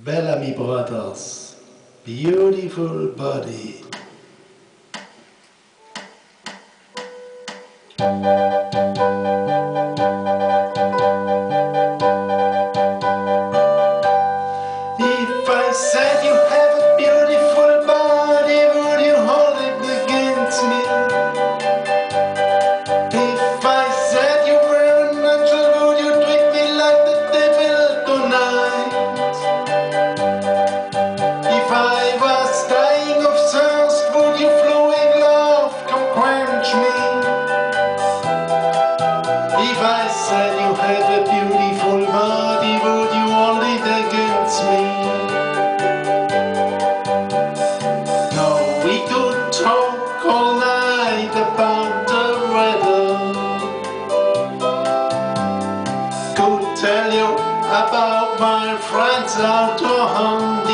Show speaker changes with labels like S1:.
S1: Bellamy Brothers, beautiful body. If I said you have a beautiful body, would you hold it against me? If I said you were an angel, would you treat me like the devil tonight? If I was dying of thirst, would you flowing love come quench me? If I said you had a beautiful body, would you hold it against me? No, we could talk all night about the weather. Could tell you about my friends out to home.